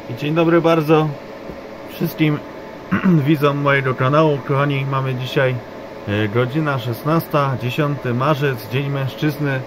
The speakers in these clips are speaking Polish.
I dzień dobry bardzo wszystkim widzom mojego kanału. Kochani, mamy dzisiaj godzina 16, 10 marzec, Dzień Mężczyzny.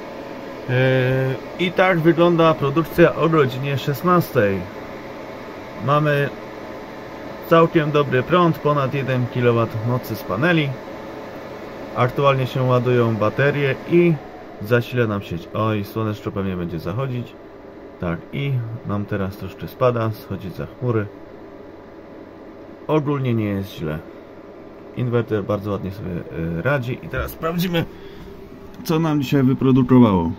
I tak wygląda produkcja o godzinie 16. Mamy całkiem dobry prąd, ponad 1 kW mocy z paneli. Aktualnie się ładują baterie i zasila nam sieć. Oj, słoneczko pewnie będzie zachodzić. Tak, i nam teraz troszkę spada, schodzi za chmury. Ogólnie nie jest źle. Inwerter bardzo ładnie sobie radzi. I teraz sprawdzimy, co nam dzisiaj wyprodukowało.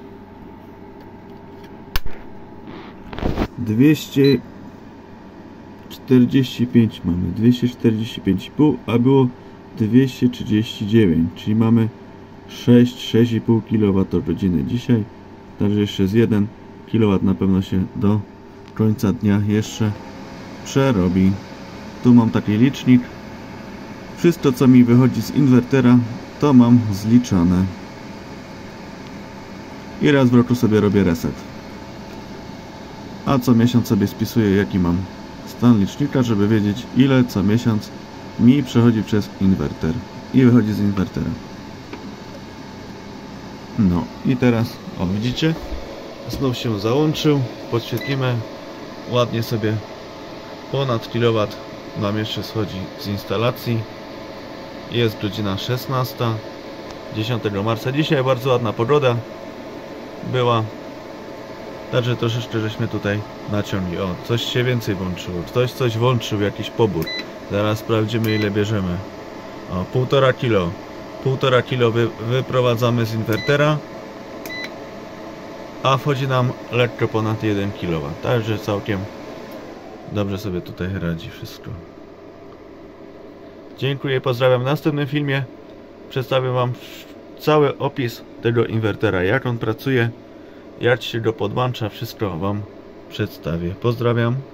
245 mamy, 245,5, a było 239, czyli mamy 6,5 kWh dzisiaj. Także jeszcze z 1 kW na pewno się do końca dnia jeszcze przerobi. Tu mam taki licznik. Wszystko, co mi wychodzi z inwertera, to mam zliczane. I raz w roku sobie robię reset. A co miesiąc sobie spisuję, jaki mam stan licznika, żeby wiedzieć, ile co miesiąc mi przechodzi przez inwerter i wychodzi z inwertera. No i teraz, o widzicie, znów się załączył. Podświetlimy ładnie sobie. Ponad kilowatt nam jeszcze schodzi z instalacji. Jest godzina 16, 10 marca. Dzisiaj bardzo ładna pogoda była. Także troszeczkę żeśmy tutaj naciągli. O, coś się więcej włączyło. Ktoś coś włączył, jakiś pobór. Zaraz sprawdzimy, ile bierzemy. O, 1,5 kg. 1,5 kg wyprowadzamy z inwertera, a wchodzi nam lekko ponad 1 kW. Także całkiem dobrze sobie tutaj radzi wszystko. Dziękuję, pozdrawiam. W następnym filmie przedstawię wam cały opis tego inwertera, jak on pracuje, jak się go podłącza, wszystko wam przedstawię. Pozdrawiam.